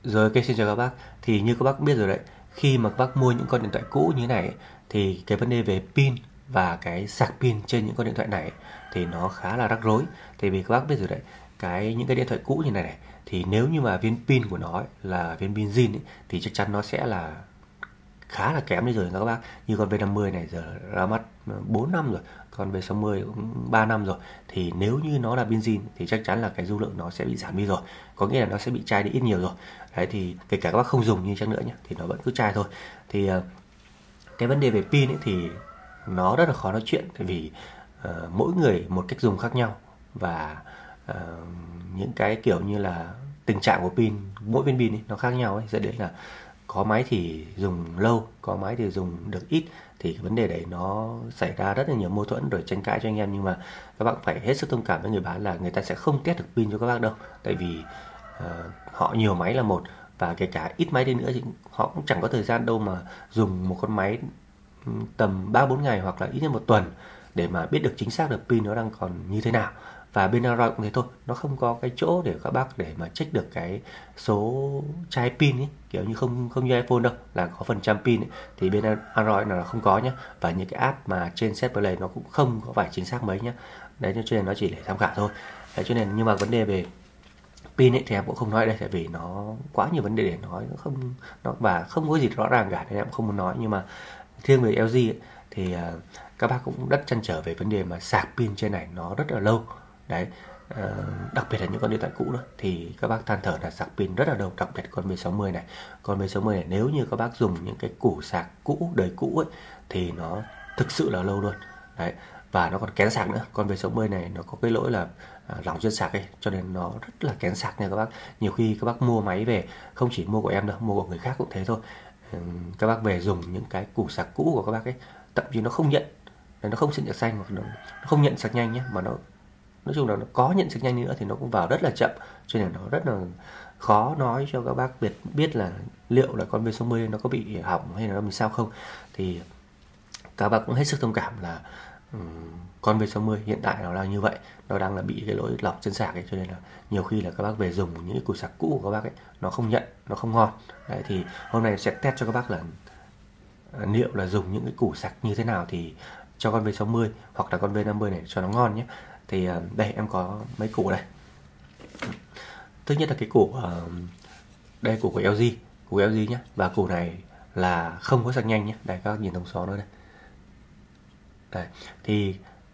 Rồi, ok, xin chào các bác. Thì như các bác biết rồi đấy, khi mà các bác mua những con điện thoại cũ như thế này ấy, thì cái vấn đề về pin và cái sạc pin trên những con điện thoại này ấy, thì nó khá là rắc rối. Tại vì các bác biết rồi đấy, những cái điện thoại cũ như này thì nếu như mà viên pin của nó ấy, là viên pin zin ấy, thì chắc chắn nó sẽ là khá là kém đi rồi các bác. Như con V50 này giờ ra mắt 4 năm rồi, con V60 cũng 3 năm rồi. Thì nếu như nó là benzene thì chắc chắn là cái dung lượng nó sẽ bị giảm đi rồi, có nghĩa là nó sẽ bị chai đi ít nhiều rồi. Đấy, thì kể cả các bác không dùng như chăng nữa nhé thì nó vẫn cứ chai thôi. Thì cái vấn đề về pin ấy thì nó rất là khó nói chuyện, tại vì mỗi người một cách dùng khác nhau, và những cái kiểu như là tình trạng của pin, mỗi viên pin ấy, nó khác nhau ấy, dẫn đến là có máy thì dùng lâu, có máy thì dùng được ít. Thì cái vấn đề đấy nó xảy ra rất là nhiều mâu thuẫn rồi tranh cãi cho anh em. Nhưng mà các bạn phải hết sức thông cảm với người bán là người ta sẽ không test được pin cho các bác đâu, tại vì họ nhiều máy là một, và kể cả ít máy đi nữa thì họ cũng chẳng có thời gian đâu mà dùng một con máy tầm 3-4 ngày hoặc là ít nhất một tuần để mà biết được chính xác được pin nó đang còn như thế nào. Và bên Android cũng thế thôi, nó không có cái chỗ để các bác để mà check được cái số chai pin ấy, kiểu như không không như iPhone đâu là có phần trăm pin ấy, thì bên Android là không có nhá. Và những cái app mà trên set play nó cũng không có phải chính xác mấy nhá. Đấy, cho nên nó chỉ để tham khảo thôi. Đấy, cho nên nhưng mà vấn đề về pin ấy thì em cũng không nói đây, tại vì nó quá nhiều vấn đề để nói, và không có gì rõ ràng cả nên em cũng không muốn nói. Nhưng mà riêng về LG ấy, thì các bác cũng rất trăn trở về vấn đề mà sạc pin trên này nó rất là lâu. Đấy, đặc biệt là những con điện thoại cũ đó thì các bác than thở là sạc pin rất là lâu, đặc biệt con V60 này. Con V60 này nếu như các bác dùng những cái củ sạc cũ, đời cũ ấy thì nó thực sự là lâu luôn. Đấy, và nó còn kén sạc nữa. Con V60 này nó có cái lỗi là lỏng chân sạc ấy, cho nên nó rất là kén sạc nha các bác. Nhiều khi các bác mua máy về, không chỉ mua của em đâu, mua của người khác cũng thế thôi. Các bác về dùng những cái củ sạc cũ của các bác ấy, thậm chí nó không nhận, nó không nhận sạc xanh, hoặc nó không nhận sạc nhanh nhé, mà nó nói chung là nó có nhận sạc nhanh nữa thì nó cũng vào rất là chậm, cho nên nó rất là khó nói cho các bác biết là liệu là con V60 nó có bị hỏng hay là nó bị sao không. Thì các bác cũng hết sức thông cảm là con V60 hiện tại nó đang như vậy, nó đang là bị cái lỗi lọc chân sạc ấy, cho nên là nhiều khi là các bác về dùng những cái củ sạc cũ của các bác ấy nó không nhận, nó không ngon. Đấy, thì hôm nay sẽ test cho các bác là liệu là dùng những cái củ sạc như thế nào thì cho con V60 hoặc là con V50 này cho nó ngon nhé. Thì đây em có mấy củ đây. Thứ nhất là cái củ đây, củ của LG, củ LG nhé, và củ này là không có sạc nhanh nhé. Đây, các bác nhìn thông số nó đây. Đấy, thì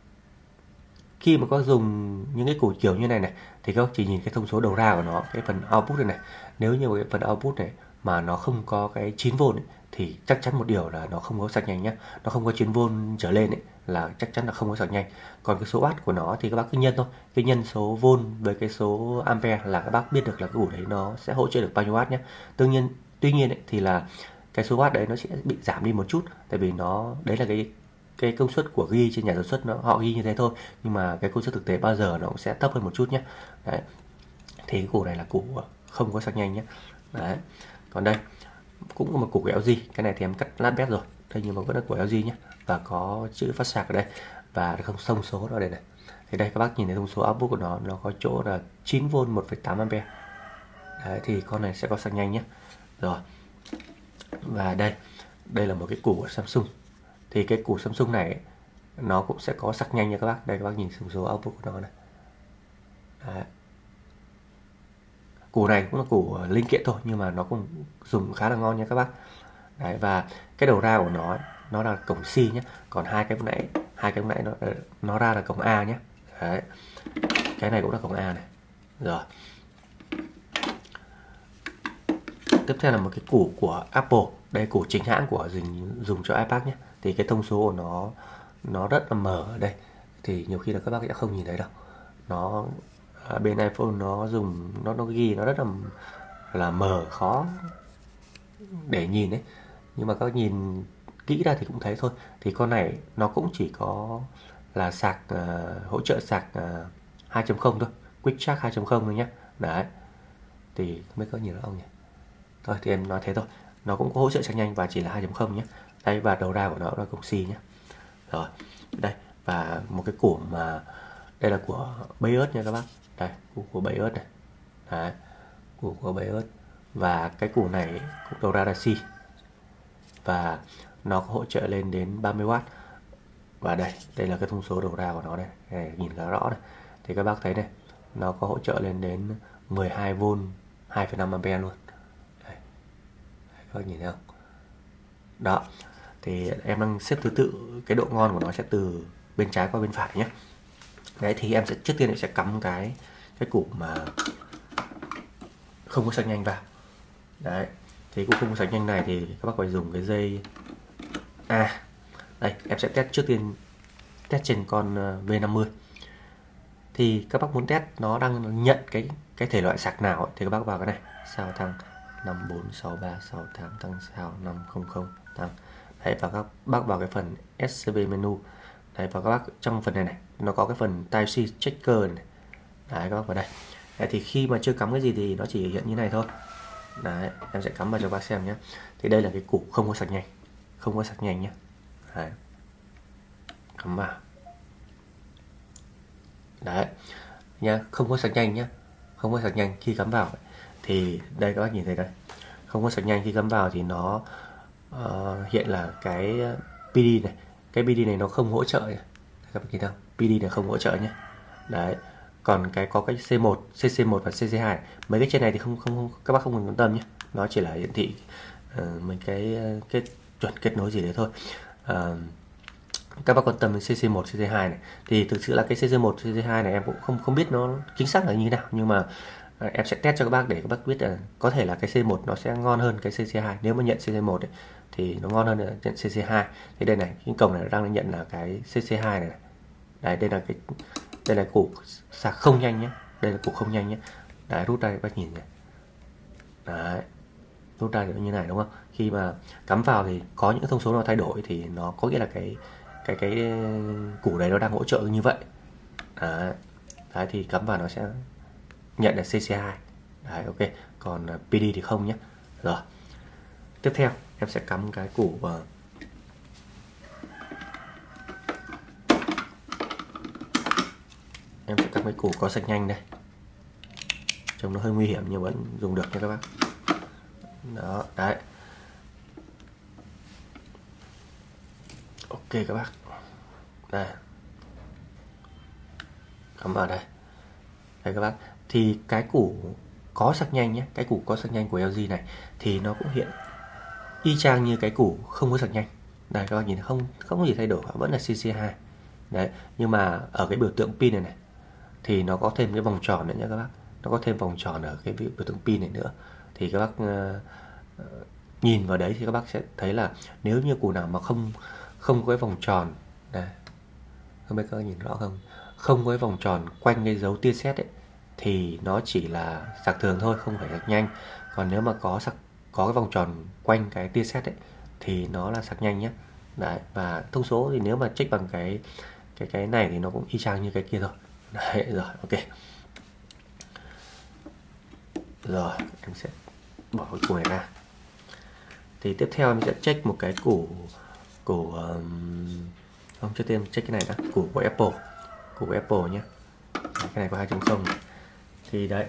khi mà có dùng những cái củ kiểu như này thì các bác chỉ nhìn cái thông số đầu ra của nó, cái phần output này. Nếu như cái phần output này mà nó không có cái 9V ấy, thì chắc chắn một điều là nó không có sạc nhanh nhé. Nó không có 9V trở lên ấy là chắc chắn là không có sạc nhanh. Còn cái số watt của nó thì các bác cứ nhân thôi, cái nhân số volt với cái số ampere là các bác biết được là cái củ đấy nó sẽ hỗ trợ được bao nhiêu watt nhé. Tuy nhiên ấy, thì là cái số watt đấy nó sẽ bị giảm đi một chút, tại vì nó đấy là cái công suất của ghi trên nhà sản xuất, họ ghi như thế thôi, nhưng mà cái công suất thực tế bao giờ nó cũng sẽ thấp hơn một chút nhé. Đấy, thì cái củ này là củ không có sạc nhanh nhé. Đấy, còn đây cũng có một củ của LG, cái này thì em cắt lát bét rồi đây, nhưng mà vẫn là của LG nhé, và có chữ phát sạc ở đây và không thông số ở đây này. Thì đây các bác nhìn thấy thông số output của nó có chỗ là 9V 1,8 ampere. Đấy, thì con này sẽ có sạc nhanh nhé. Rồi, và đây là một cái củ của Samsung. Thì cái củ Samsung này ấy, nó cũng sẽ có sạc nhanh nha các bác. Đây các bác nhìn thông số output của nó này. Đấy, củ này cũng là củ linh kiện thôi, nhưng mà nó cũng dùng khá là ngon nha các bác. Đấy, và cái đầu ra của nó là cổng C nhé, còn hai cái lúc nãy nó ra là cổng A nhé. Đấy, cái này cũng là cổng A này. Rồi, tiếp theo là một cái củ của Apple. Đây, củ chính hãng của dùng cho iPad nhé. Thì cái thông số của nó rất là mờ ở đây, thì nhiều khi là các bác sẽ không nhìn thấy đâu. Nó bên iPhone nó dùng nó ghi nó rất là mờ, khó để nhìn đấy, nhưng mà các bác nhìn kỹ ra thì cũng thấy thôi. Thì con này nó cũng chỉ có là sạc hỗ trợ sạc 2.0 thôi, Quick Charge 2.0 thôi nhé. Đấy, thì không biết có nhìn được không nhỉ. Thôi thì em nói thế thôi, nó cũng có hỗ trợ sạc nhanh và chỉ là 2.0 nhé. Đây, và đầu ra của nó là cổng C nhé. Rồi, đây, và một cái củ mà đây là của Baeus nha các bác. Đây, củ của Baeus này. Đấy, củ của Baeus và cái củ này cũng đầu ra là C, và nó có hỗ trợ lên đến 30W. Và đây là cái thông số đầu ra của nó này, nhìn khá rõ này. Thì các bác thấy này, nó có hỗ trợ lên đến 12V 2,5A luôn. Đây. Các bác nhìn thấy không? Đó. Thì em đang xếp thứ tự cái độ ngon của nó sẽ từ bên trái qua bên phải nhé. Đấy, thì em sẽ trước tiên sẽ cắm cái củ mà không có sạc nhanh vào. Đấy, thì củ không có sạc nhanh này thì các bác phải dùng cái dây đây, em sẽ test trước tiên, test trên con V50. Thì các bác muốn test nó đang nhận cái thể loại sạc nào ấy, thì các bác vào cái này, sao thăng 5463 thăng sao 500 thăng. Đấy, và các bác vào cái phần SCP menu. Đấy, và các bác trong phần này nó có cái phần Type C checker này. Đấy, các bác vào đây. Đấy, thì khi mà chưa cắm cái gì thì nó chỉ hiện như này thôi. Đấy, em sẽ cắm vào cho các bác xem nhé. Thì đây là cái củ không có sạc nhanh, không có sạc nhanh nhé. Đấy, cắm vào. Đấy nha, không có sạc nhanh nhé, không có sạc nhanh khi cắm vào. Thì đây các bác nhìn thấy đây, không có sạc nhanh khi cắm vào thì nó hiện là cái PD này, cái PD này nó không hỗ trợ nhé. Các bác nhìn thấy không? PD này không hỗ trợ nhé. Đấy, còn có cái C1, CC1 và CC2, mấy cái trên này thì không các bác không cần quan tâm nhé, nó chỉ là hiển thị mấy cái chuẩn kết nối gì đấy thôi. Các bác quan tâm đến CC1, CC2 này thì thực sự là cái CC1, CC2 này em cũng không biết nó chính xác là như thế nào, nhưng mà em sẽ test cho các bác để các bác biết là có thể là cái C1 nó sẽ ngon hơn cái CC2. Nếu mà nhận CC1 ấy, thì nó ngon hơn là nhận CC2. Thì đây này, cái cổng này đang nhận là cái CC2 này. Đấy, đây là củ sạc không nhanh nhé, đây là củ không nhanh nhé. Đấy, rút ra các bác nhìn này. Đấy, rút ra như này đúng không? Khi mà cắm vào thì có những thông số nào thay đổi thì nó có nghĩa là cái củ đấy nó đang hỗ trợ như vậy. Đấy, thì cắm vào nó sẽ nhận là CC2. Đấy, ok. Còn PD thì không nhé. Rồi, tiếp theo em sẽ cắm cái củ vào. Em sẽ cắm cái củ có sạc nhanh đây. Trông nó hơi nguy hiểm nhưng vẫn dùng được nha các bác. Đó, đấy. Ok các bác. Đây, cắm vào đây. Đây các bác, thì cái củ có sạc nhanh nhé, cái củ có sạc nhanh của LG này thì nó cũng hiện y chang như cái củ không có sạc nhanh. Đây các bác nhìn không có gì thay đổi, vẫn là CC2. Đấy, nhưng mà ở cái biểu tượng pin này thì nó có thêm cái vòng tròn nữa nhé các bác, nó có thêm vòng tròn ở cái biểu tượng pin này nữa. Thì các bác nhìn vào đấy thì các bác sẽ thấy là nếu như củ nào mà không có cái vòng tròn này, không biết các bác nhìn rõ không có cái vòng tròn quanh cái dấu tia sét ấy, thì nó chỉ là sạc thường thôi, không phải sạc nhanh. Còn nếu mà có cái vòng tròn quanh cái tia sét ấy thì nó là sạc nhanh nhé. Đấy, và thông số thì nếu mà check bằng cái này thì nó cũng y chang như cái kia thôi. Đấy, rồi, ok. Rồi, em sẽ bỏ cái củ này ra. Thì tiếp theo em sẽ check một cái củ không, trước tiên check cái này đã, củ của Apple nhé. Cái này có 2.0. Thì đấy,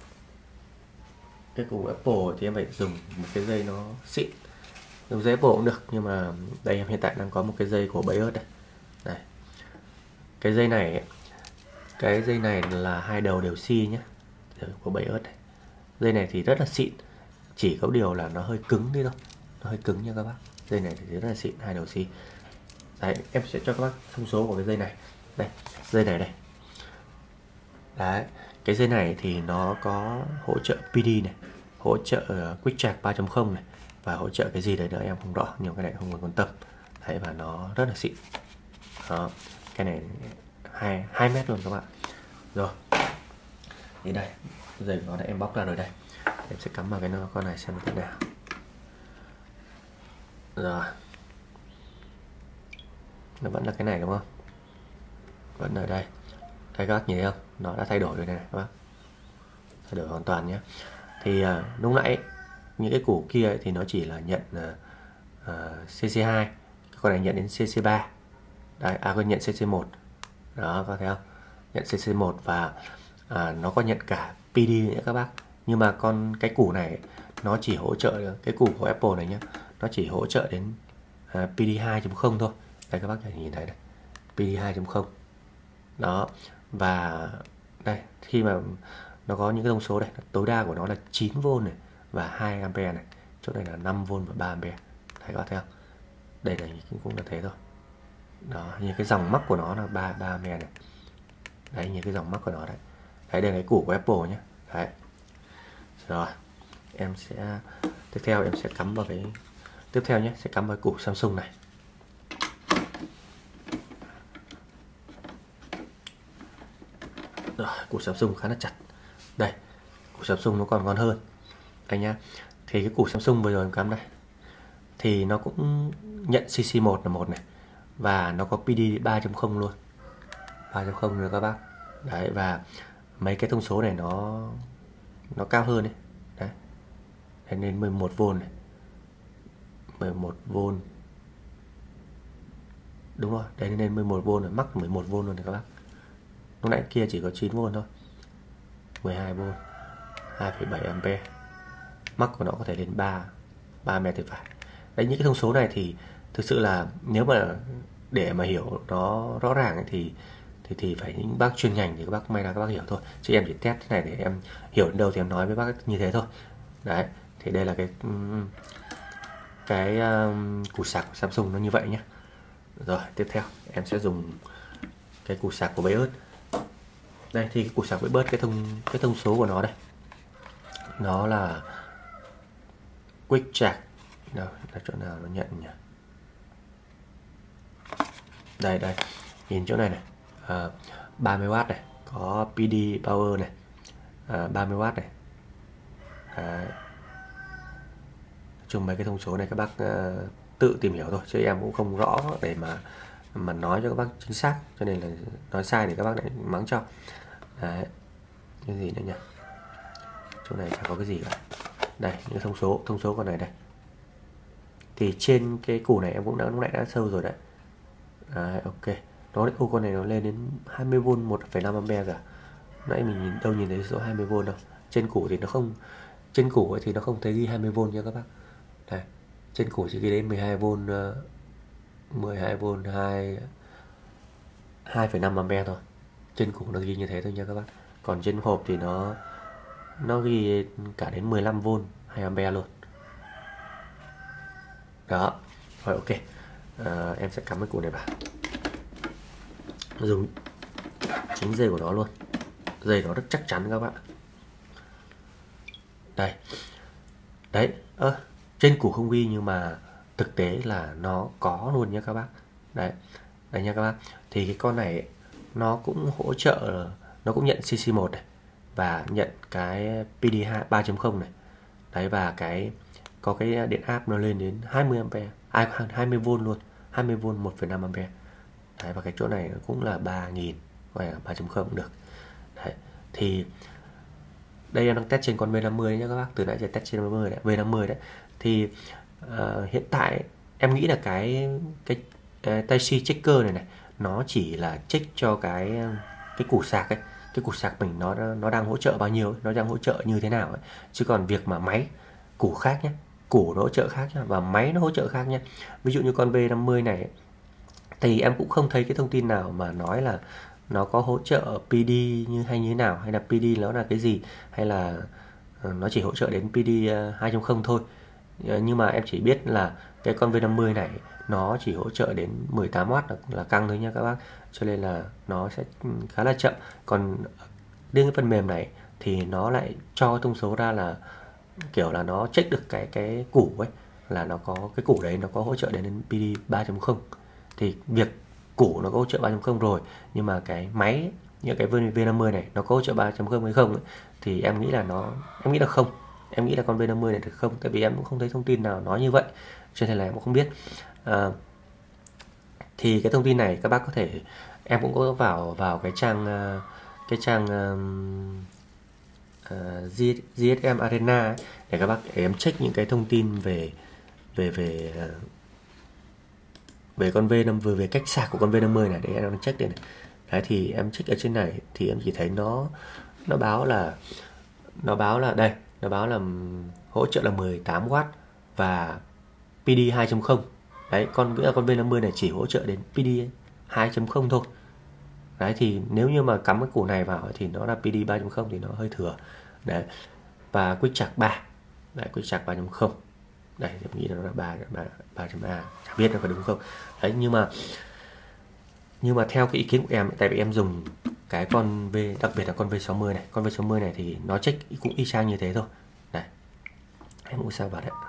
cái củ Apple thì em phải dùng một cái dây nó xịn, dùng dây Apple cũng được, nhưng mà đây em hiện tại đang có một cái dây của Bayer đây. Đây, cái dây này là 2 đầu đều C nhé, của Bayer đây. Dây này thì rất là xịn, chỉ có điều là nó hơi cứng đi thôi, nó hơi cứng nha các bác. Dây này thì rất là xịn, 2 đầu C. Đấy, em sẽ cho các bác thông số của cái dây này. Đây, dây này đây. Đấy, cái dây này thì nó có hỗ trợ PD này, hỗ trợ Quick Charge 3.0 này, và hỗ trợ cái gì đấy nữa em không rõ, nhiều cái này không cần quan tâm. Đấy, và nó rất là xịn. Đó, cái này 2 mét luôn các bạn. Rồi, thì đây, dây nó đã em bóc ra rồi đây. Em sẽ cắm vào cái con này xem thế nào. Rồi, nó vẫn là cái này đúng không? Vẫn ở đây. Đây các bác nhìn thấy không? Nó đã thay đổi rồi này các bác. Thay đổi hoàn toàn nhé. Thì lúc nãy những cái củ kia thì nó chỉ là nhận CC2, con này nhận đến CC3. Đấy, con nhận CC1. Đó, có thấy không? Nhận CC1 và nó có nhận cả PD nữa các bác. Nhưng mà cái củ này nó chỉ hỗ trợ cái củ của Apple này nhé, nó chỉ hỗ trợ đến PD 2.0 thôi. Đây các bác có thể nhìn thấy này, PD 2.0 đó. Và đây khi mà nó có những cái thông số này, tối đa của nó là 9V này và 2A này, chỗ này là 5V và 3A. Đấy các bác thấy không? Đây là cũng là thế thôi. Đó, như cái dòng mắc của nó là 3A này. Đấy, như cái dòng mắc của nó đấy. Đấy, đây là cái củ của Apple nhé. Đấy. Rồi, em sẽ tiếp theo em sẽ cắm vào cái tiếp theo nhé, sẽ cắm vào củ Samsung này. Rồi, củ Samsung khá là chặt. Đây, củ Samsung nó còn ngon hơn anh nhá. Thì cái củ Samsung vừa rồi em cắm đây thì nó cũng nhận CC1 là một này, và nó có PD 3.0 luôn, 3.0 nữa các bác. Đấy, và mấy cái thông số này nó cao hơn đấy. Đấy, nên 11V này, 11V, đúng rồi, đấy nên 11V rồi, mắc 11V luôn này các bác. Lúc nãy kia chỉ có 9V thôi, 12V, 2,7A, mắc của nó có thể lên 3 mét thì phải. Đấy, những cái thông số này thì thực sự là nếu mà để mà hiểu nó rõ ràng ấy, thì phải những bác chuyên ngành thì các bác may ra các bác hiểu thôi, chứ em chỉ test thế này để em hiểu đến đâu thì em nói với bác như thế thôi. Đấy, thì đây là cái củ sạc của Samsung nó như vậy nhé. Rồi tiếp theo em sẽ dùng cái củ sạc của Bios. Đây thì cái củ sạc Bios, cái thông số của nó đây, nó là Quick Charge. Đâu, là chỗ nào nó nhận nhỉ? Đây, nhìn chỗ này này, 30W này, có PD Power này, 30W này. Chung mấy cái thông số này các bác tự tìm hiểu thôi, chứ em cũng không rõ để mà nói cho các bác chính xác, cho nên là nói sai thì các bác lại mắng cho. Đấy, cái gì nữa nhỉ? Chỗ này chẳng có cái gì cả. Đây, những thông số con này đây. Thì trên cái củ này em cũng lúc nãy đã sâu rồi đấy. Đấy, ok. Con này nó lên đến 20V 1,5A cả. Nãy mình nhìn thấy số 20V đâu. Trên củ thì nó không, trên củ ấy thì nó không thấy ghi 20V nha các bác. Đây, trên củ chỉ ghi đến 12V 2,5A thôi. Trên củ nó ghi như thế thôi nha các bác. Còn trên hộp thì nó ghi cả đến 15V 2A luôn. Đó. Rồi ok. Em sẽ cắm cái củ này vào, dùng chính dây của nó luôn. Dây nó rất chắc chắn các bạn. Đây. Đấy, trên củ không ghi nhưng mà thực tế là nó có luôn nha các bác. Đấy. Đấy nha các bác. Thì cái con này nó cũng hỗ trợ, nó cũng nhận CC1 này và nhận cái PD 3.0 này. Đấy, và có cái điện áp nó lên đến 20A, 20V luôn, 20V 1,5A. Đấy, và cái chỗ này cũng là 3000 hoặc là 3.0 cũng được. Đấy, thì đây em đang test trên con V50 nhé các bác, từ nãy giờ test trên V50 đấy. Thì hiện tại em nghĩ là cái Type-C checker này nó chỉ là check cho cái củ sạc ấy, cái củ sạc mình nó đang hỗ trợ bao nhiêu ấy, nó đang hỗ trợ như thế nào ấy. Chứ còn việc mà máy củ khác nhé, củ nó hỗ trợ khác nhé, và máy nó hỗ trợ khác nhé. Ví dụ như con V50 này ấy, thì em cũng không thấy cái thông tin nào mà nói là nó có hỗ trợ PD như thế nào, hay là PD nó là cái gì, hay là nó chỉ hỗ trợ đến PD 2.0 thôi. Nhưng mà em chỉ biết là cái con V50 này nó chỉ hỗ trợ đến 18W là căng thôi nha các bác, cho nên là nó sẽ khá là chậm. Còn riêng cái phần mềm này thì nó lại cho thông số ra là kiểu là nó check được cái củ ấy, là nó có cái củ đấy nó có hỗ trợ đến PD 3.0. Thì việc củ nó có hỗ trợ 3.0 rồi, nhưng mà cái máy như cái V50 này nó có hỗ trợ 3.0 hay không ấy, thì em nghĩ là không. Em nghĩ là con V50 này được không, tại vì em cũng không thấy thông tin nào nói như vậy, cho nên là em cũng không biết. Thì cái thông tin này các bác có thể, em cũng có vào cái trang GSM Arena ấy, để các bác em check những cái thông tin về con V50, về cách sạc của con V50 này, để em check đây này. Đấy, thì em check ở trên này thì em chỉ thấy nó báo là đây, nó báo là hỗ trợ là 18W và PD 2.0. Đấy, con V50 này chỉ hỗ trợ đến PD 2.0 thôi. Đấy, thì nếu như mà cắm cái củ này vào thì nó là PD 3.0 thì nó hơi thừa. Đấy, và Quick Charge 3. Đấy, Quick Charge 3.0. Đây, em nghĩ nó là 3.A, chẳng biết nó có đúng không. Đấy, nhưng mà theo cái ý kiến của em, tại vì em dùng cái con V, đặc biệt là con V60 này, con V60 này thì nó check cũng y chang như thế thôi. Này, em cũng sao vào đấy.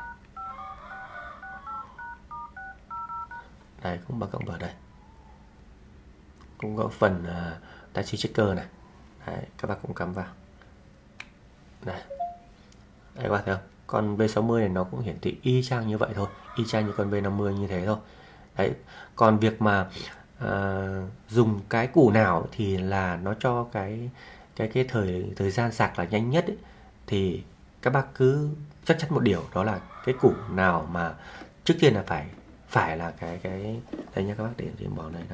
Đây, cũng bật cộng vào đây. Cũng có phần Tachi checker này. Đấy, các bác cũng cắm vào. Đây. Đấy, các bác thấy không? Con V60 này nó cũng hiển thị y chang như vậy thôi, y chang như con V50 như thế thôi. Đấy, còn việc mà dùng cái củ nào thì là nó cho cái thời gian sạc là nhanh nhất ấy, thì các bác cứ chắc chắn một điều, đó là cái củ nào mà trước tiên là phải là cái đây nha các bác, để em bỏ này nè.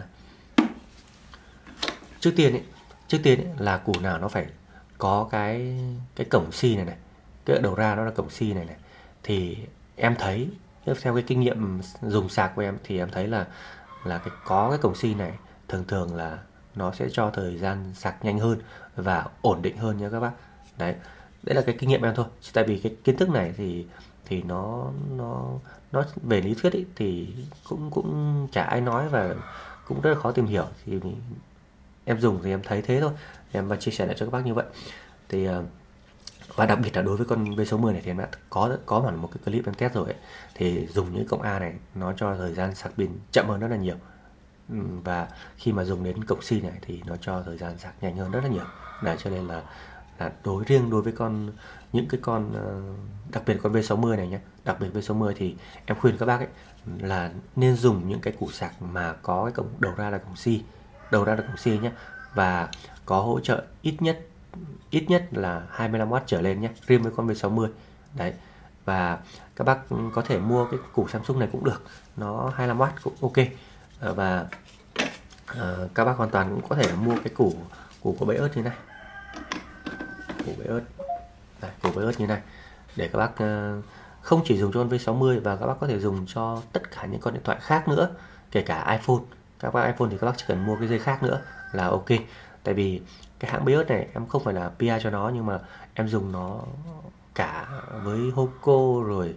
Trước tiên ấy, là củ nào nó phải có cái cổng C này này, cái đầu ra nó là cổng C này này, thì em thấy theo cái kinh nghiệm dùng sạc của em thì em thấy là có cái cổng C này thường là nó sẽ cho thời gian sạc nhanh hơn và ổn định hơn nha các bác. Đấy là cái kinh nghiệm em thôi, tại vì cái kiến thức này thì nó về lý thuyết ấy, thì cũng chả ai nói và cũng rất là khó tìm hiểu, thì em dùng thì em thấy thế thôi, em và chia sẻ lại cho các bác như vậy. Thì và đặc biệt là đối với con V60 này thì em đã có hẳn một cái clip em test rồi ấy. Thì dùng những cộng A này nó cho thời gian sạc pin chậm hơn rất là nhiều, và khi mà dùng đến cộng C này thì nó cho thời gian sạc nhanh hơn rất là nhiều. Đấy, cho nên là riêng đối với những cái con đặc biệt con V60 này nhé, đặc biệt V60 thì em khuyên các bác ấy là nên dùng những cái củ sạc mà có cái cổng đầu ra là cổng C nhé, và có hỗ trợ ít nhất là 25W trở lên nhé, riêng với con V60. Đấy, và các bác có thể mua cái củ Samsung này cũng được, nó 25W cũng ok. Và các bác hoàn toàn cũng có thể mua cái củ của bẫy ớt như này, củ bẫy ớt như này, để các bác không chỉ dùng cho con V60 và các bác có thể dùng cho tất cả những con điện thoại khác nữa, kể cả iPhone. Các bác iPhone thì các bác chỉ cần mua cái dây khác nữa là ok. Tại vì cái hãng bẫy ớt này em không phải là PR cho nó, nhưng mà em dùng nó cả với Hoco rồi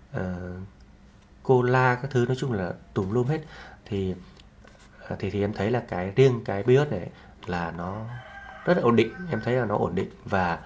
Cola các thứ, nói chung là tùm lum hết. Thì em thấy là riêng cái BIOS này là nó rất là ổn định, em thấy là nó ổn định và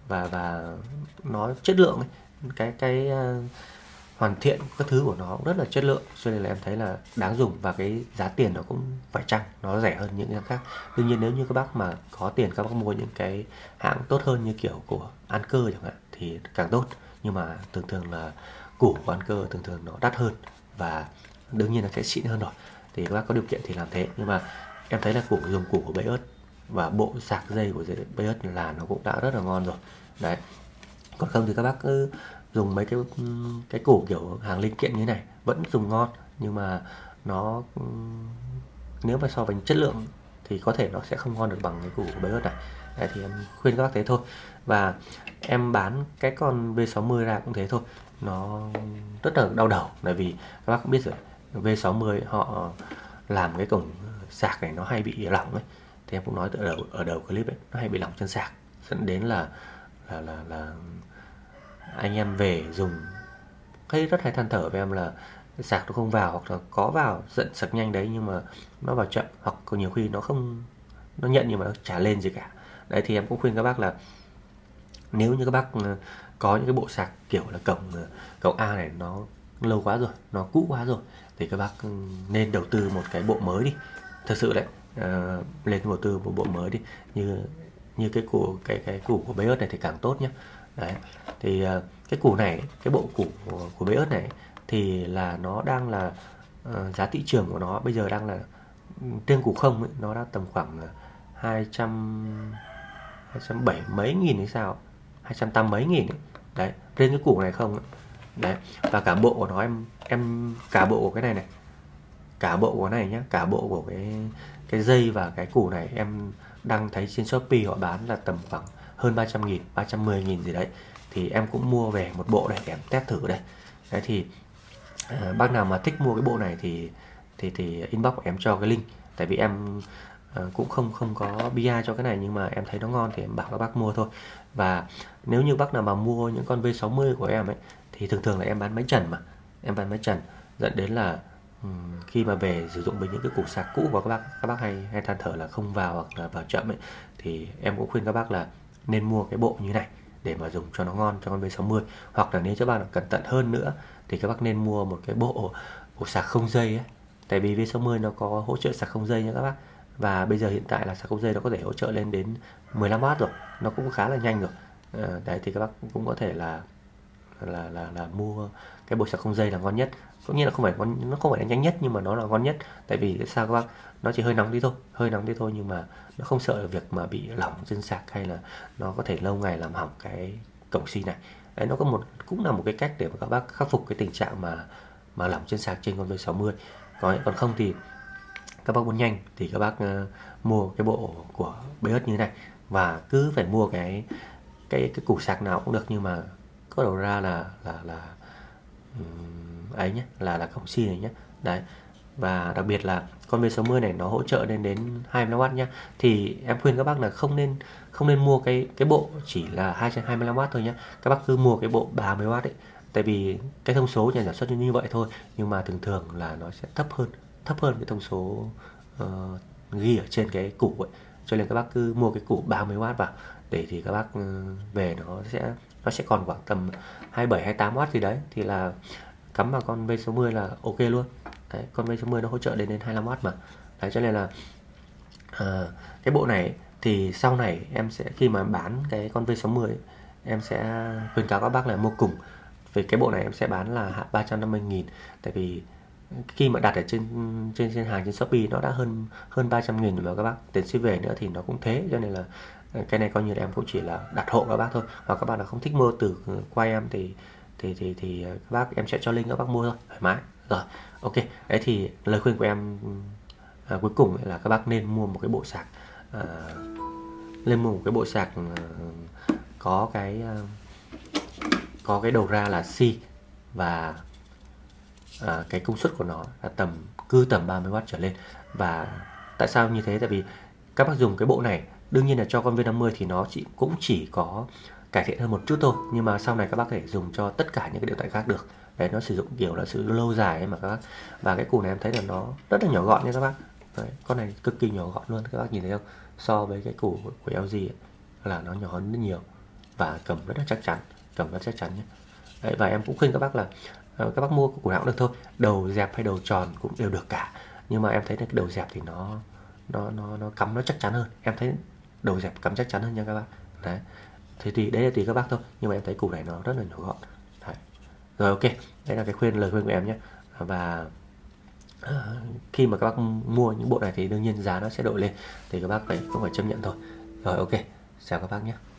nó chất lượng ấy. Cái hoàn thiện các thứ của nó rất là chất lượng, cho nên là em thấy là đáng dùng, và cái giá tiền nó cũng phải chăng, nó rẻ hơn những hãng khác. Đương nhiên nếu như các bác mà có tiền, các bác mua những cái hãng tốt hơn như kiểu của Anker chẳng hạn thì càng tốt, nhưng mà thường là củ của Anker thường nó đắt hơn và đương nhiên là sẽ xịn hơn rồi, thì các bác có điều kiện thì làm thế. Nhưng mà em thấy là dùng củ của BIOS và bộ sạc dây của BIOS là nó cũng đã rất là ngon rồi. Đấy, còn không thì các bác cứ dùng mấy cái củ kiểu hàng linh kiện như thế này vẫn dùng ngon, nhưng mà nó nếu mà so với chất lượng thì có thể nó sẽ không ngon được bằng cái củ của BIOS này. Đấy, thì em khuyên các bác thế thôi. Và em bán cái con V60 ra cũng thế thôi, nó rất là đau đầu, bởi vì các bác cũng biết rồi, V60 họ làm cái cổng sạc này nó hay bị lỏng ấy. Thì em cũng nói ở đầu clip ấy, nó hay bị lỏng chân sạc, dẫn đến là anh em về dùng rất hay than thở với em là sạc nó không vào, hoặc là có vào dẫn sạc nhanh đấy nhưng mà nó vào chậm, hoặc có nhiều khi nó nhận nhưng mà nó chả lên gì cả. Đấy, thì em cũng khuyên các bác là nếu như các bác có những cái bộ sạc kiểu là cổng A này nó lâu quá rồi, nó cũ quá rồi, thì các bác nên đầu tư một cái bộ mới đi, thật sự đấy. Lên đầu tư một bộ mới đi, như cái củ của BIOS này thì càng tốt nhé. Đấy, thì cái củ này, cái bộ củ của BIOS này thì là nó đang là giá thị trường của nó bây giờ đang là trên củ không ấy, nó đã tầm khoảng 270 mấy nghìn hay sao, 280 mấy nghìn ấy. Đấy, trên cái củ này không ấy. Đấy, và cả bộ của nó em cả bộ của cái này cả bộ của này nhá, cả bộ của cái dây và cái củ này em đang thấy trên Shopee họ bán là tầm khoảng hơn 300.000, 310.000 gì đấy. thì em cũng mua về một bộ này để em test thử đây. Đấy thì bác nào mà thích mua cái bộ này thì inbox của em cho cái link, tại vì em cũng không có BI cho cái này, nhưng mà em thấy nó ngon thì em bảo các bác mua thôi. Và nếu như bác nào mà mua những con V60 của em ấy thì thường thường là em bán máy trần, mà em bán máy trần dẫn đến là khi mà về sử dụng với những cái củ sạc cũ của các bác hay than thở là không vào hoặc là vào chậm ấy, thì em cũng khuyên các bác là nên mua cái bộ như này để mà dùng cho nó ngon cho con V60. Hoặc là nếu các bạn cẩn thận hơn nữa thì các bác nên mua một cái bộ sạc không dây ấy, tại vì V60 nó có hỗ trợ sạc không dây nha các bác. Và bây giờ hiện tại là sạc không dây nó có thể hỗ trợ lên đến 15W rồi, nó cũng khá là nhanh rồi. Đấy thì các bác cũng có thể là mua cái bộ sạc không dây là ngon nhất. Có nghĩa là nó không phải là nhanh nhất, nhưng mà nó là ngon nhất. Tại vì sao các bác, nó chỉ hơi nóng tí thôi, nhưng mà nó không sợ việc mà bị lỏng trên sạc, hay là nó có thể lâu ngày làm hỏng cái cổng xi này. Đấy, nó cũng là một cái cách để mà các bác khắc phục cái tình trạng mà lỏng trên sạc trên con V60. Còn không thì các bác muốn nhanh thì các bác mua cái bộ của BS như thế này, và cứ phải mua cái củ sạc nào cũng được, nhưng mà có đầu ra là ấy nhé, là cổng xi này nhé. Đấy, và đặc biệt là con V60 này nó hỗ trợ lên đến 25W nhé. Thì em khuyên các bác là không nên mua cái bộ chỉ là 225W thôi nhé. Các bác cứ mua cái bộ 30W ấy. Tại vì cái thông số nhà sản xuất như vậy thôi, nhưng mà thường là nó sẽ thấp hơn cái thông số ghi ở trên cái củ ấy. Cho nên các bác cứ mua cái củ 30W vào, để thì các bác về nó sẽ còn khoảng tầm 27-28W gì đấy, thì là cắm vào con V60 là ok luôn. Đấy, con V60 nó hỗ trợ đến 25W mà. Đấy, cho nên là cái bộ này thì sau này em sẽ, khi mà bán cái con V60 ấy, em sẽ khuyên cáo các bác là mua cùng. Về cái bộ này em sẽ bán là 350.000, tại vì khi mà đặt ở trên hàng trên Shopee nó đã hơn 300.000 rồi mà các bác, tiền ship về nữa thì nó cũng thế. Cho nên là cái này coi như là em cũng chỉ là đặt hộ các bác thôi. Hoặc các bạn là không thích mua từ qua em thì các bác, em sẽ cho link các bác mua thôi, thoải mái. Rồi, ok. Đấy thì lời khuyên của em cuối cùng là các bác nên mua một cái bộ sạc có cái đầu ra là C, và cái công suất của nó là tầm 30W trở lên. Và tại sao như thế? Tại vì các bác dùng cái bộ này, đương nhiên là cho con V50 thì nó cũng chỉ có cải thiện hơn một chút thôi, nhưng mà sau này các bác có thể dùng cho tất cả những cái điện thoại khác được. Đấy, nó sử dụng kiểu là sử dụng lâu dài ấy mà các bác. Và cái củ này em thấy là nó rất là nhỏ gọn nha các bác. Đấy, con này cực kỳ nhỏ gọn luôn, các bác nhìn thấy không? So với cái củ của LG ấy, là nó nhỏ hơn rất nhiều, và cầm rất là chắc chắn nhé. Đấy, và em cũng khuyên các bác là các bác mua củ nào cũng được thôi, đầu dẹp hay đầu tròn cũng đều được cả. Nhưng mà em thấy là cái đầu dẹp thì nó cắm nó chắc chắn hơn. Em thấy đầu dẹp cắm chắc chắn hơn nha các bác. Đấy, thế thì đấy là tùy các bác thôi, nhưng mà em thấy củ này nó rất là nhỏ gọn. Đấy. Rồi, ok, đấy là lời khuyên của em nhé. Và khi mà các bác mua những bộ này thì đương nhiên giá nó sẽ đội lên, thì các bác cũng phải chấp nhận thôi. Rồi, ok, chào các bác nhé.